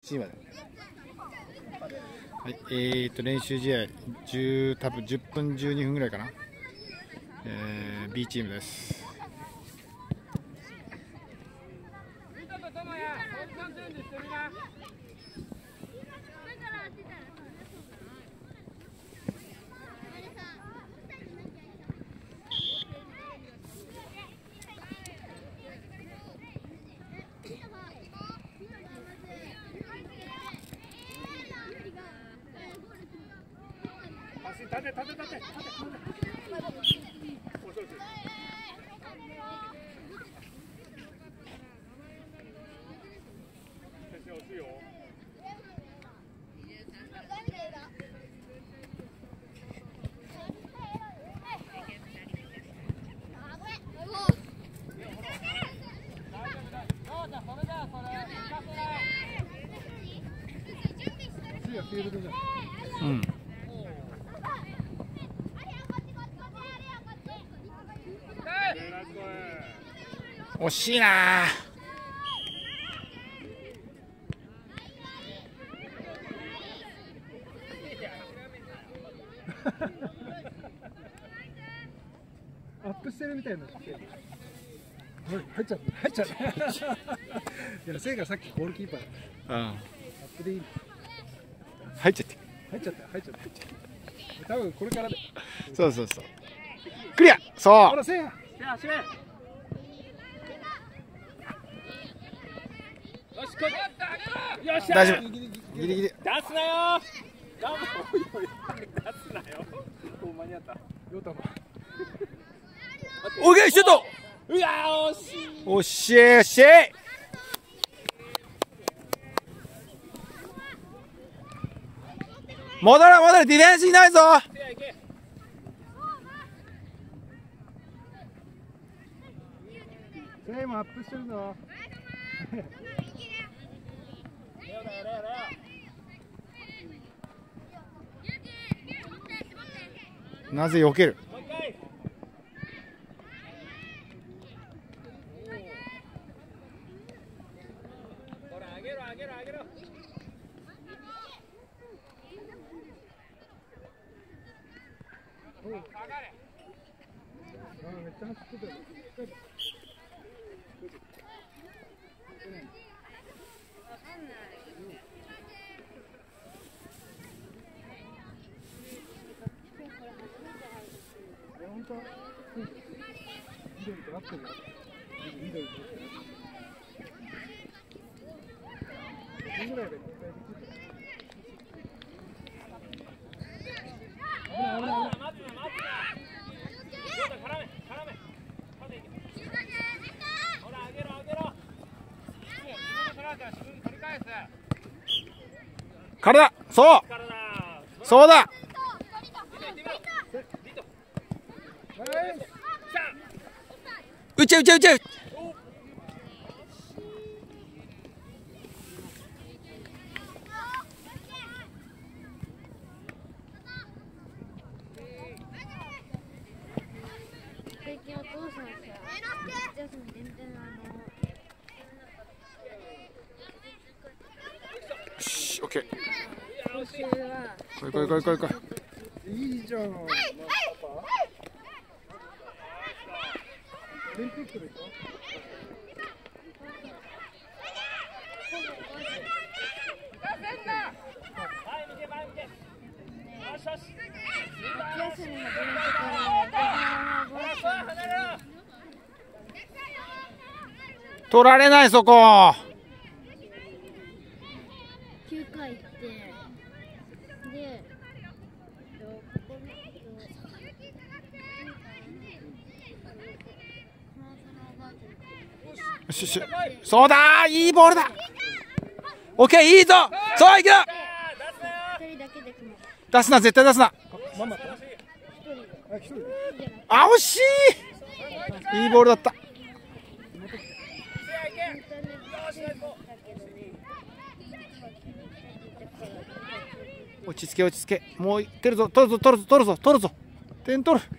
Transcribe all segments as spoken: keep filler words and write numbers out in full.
チームまで。はい、えーと練習試合じゅう多分じゅっぷんじゅうにふんぐらいかな。えー、B チームです。 立て立て立て立て。 うん。惜しいなー。 アップしてるみたいな。入っちゃった入っちゃった。いや、せいがさっきゴールキーパーだ。うん。アップでいい。 入っちゃって。 入っちゃった入っちゃった。多分これからで。 そうそうそう。クリア。そう。 ほらせいや。せいや走れ。よしこい。よっしゃ。 大丈夫。ギリギリ。 出すなよ。出すなよ。もう間に合った。よたま。 オーケーシュート。 うわ惜しい。 惜しい惜しい。戻れ戻れ、ディフェンスいないぞ。 せいもアップしてるぞ。 なぜ避ける。体、そうそうだ。打ち打ち打ち。 最近お父さんさ、夏休み全然あのよし、オッケー。 今週はこいこいこいこいこい。 いいじゃん。オリンピックでしょ。 夏休み始まってから取られない、そこ。 きゅうかい行ってでここよしよし、そうだー、いいボールだ。オッケー、いいぞ。そういくよ。 一人だけで組む。 出すな、絶対出すな。 ママと。 あ、惜しい。いいボールだった。落ち着け落ち着け。もういってるぞ。取るぞ取るぞ取るぞ取るぞ。点取る。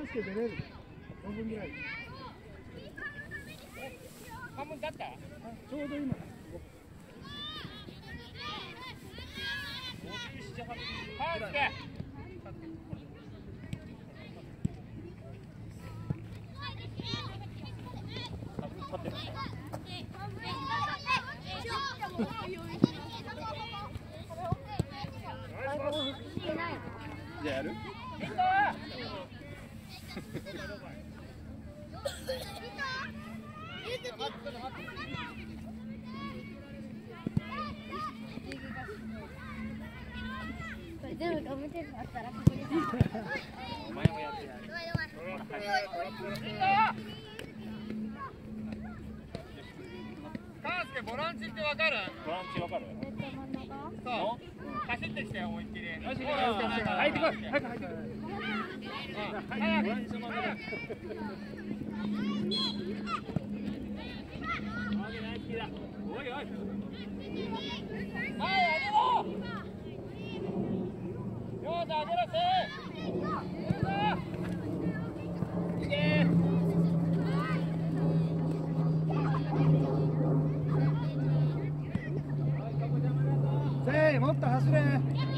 介出れる。半分ぐらい。 半分だった。 ちょうど今。 カースケ。 じゃあやる？ これ全部ガムテープあったらここに。 お前もやってやる。カースケボランチってわかる？ボランチわかる？ えっと真ん中。 そう。走ってきて思いっきり。よし、 入ってこい。早く入ってこい。 早く。おいおい。はい、上げろ。ようだ、上げろせ。いけ。 せい、もっと走れ。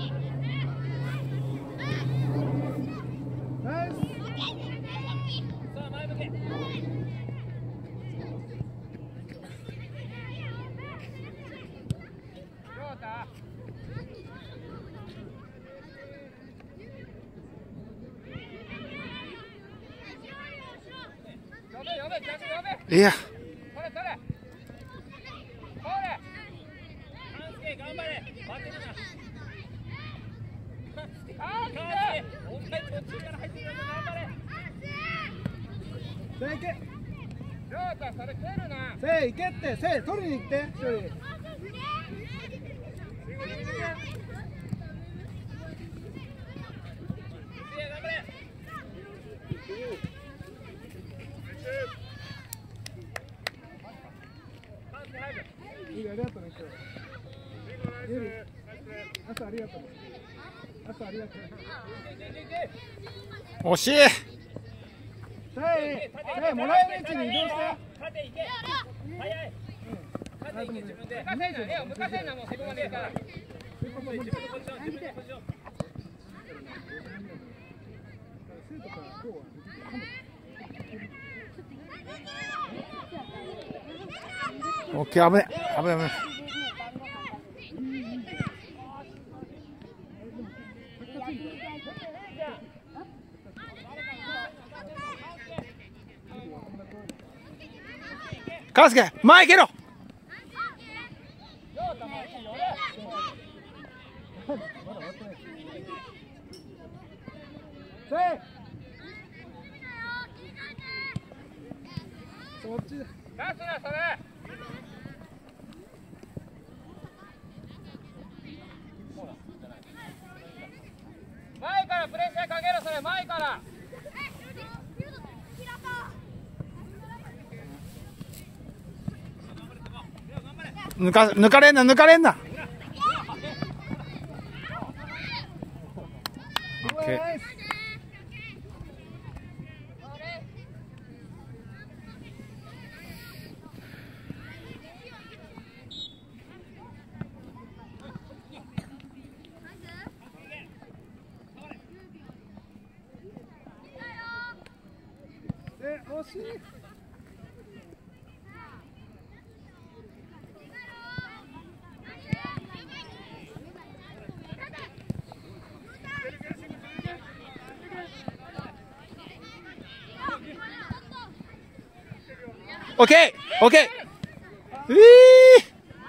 ナイス。 さあ、前向け。 いや。 それそれ。それ。カンスケ頑張れ。待ってるな。カンスケ。お前途中から入ってくるぞ頑張れ。 せい行け。 りょうたそれ蹴るな。 せい行けって。せい取りに行って。一人。いいありがとうね。ゆり、朝ありがとうね。朝ありがとう。 惜しい。 せい、せい、もらえる位置に移動して。 縦行け。早い。縦行け自分で。向かせんな、レオ向かせんなもう自分までいいから。自分のポジション、自分のポジション。 生徒から今日はオッケー、危ね危ね危ね。カースケ、前行けろ。 せい。そっち。 出すなそれ。前からプレッシャーかけろそれ前から。 抜か抜かれんな抜かれんな。オッケー。 え、惜しい。 オッケー、オッケー。うぃー。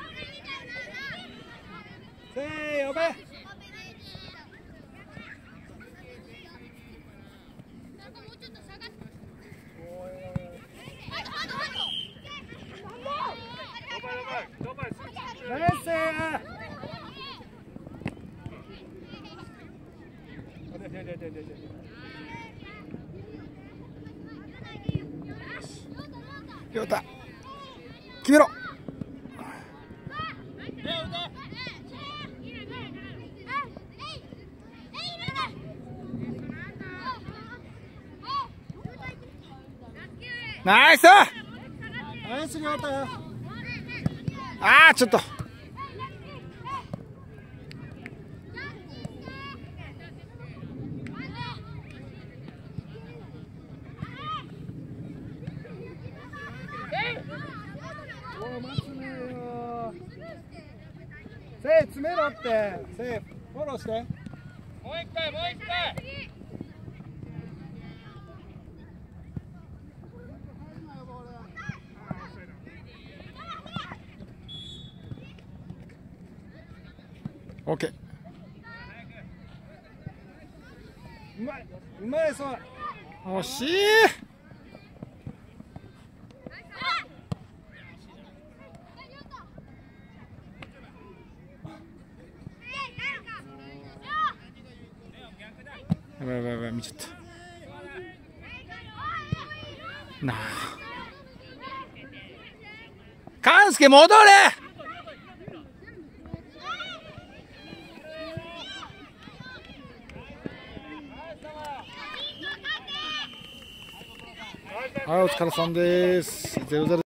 せー、オッケー。ナイスー。 亮太、決めろ。 ナイス。 ナイス亮太。 ああちょっと。 お待つねよ。せい詰めろって。せいフォローして。 もう一回もう一回。 オッケー。 うまい。うまいそう。 惜しい。やばいやばいやばい見ちゃったなあ。勘介戻れ。はいお疲れさんです。ゼロゼロ